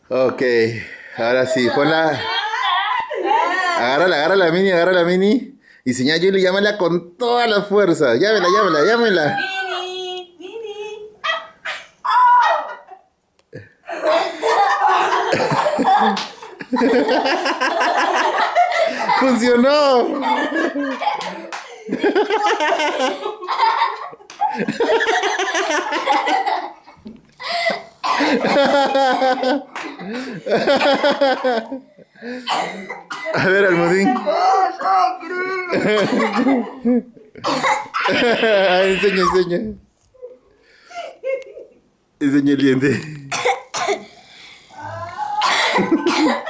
Ok, ahora sí, ponla. Agárrala, Mini, agárrala, Mini. Y señora Julie, llámala con toda la fuerza. Llámela. Nini, Nini. ¡Funcionó! A ver, Almudín. Enseña. Enseña el diente.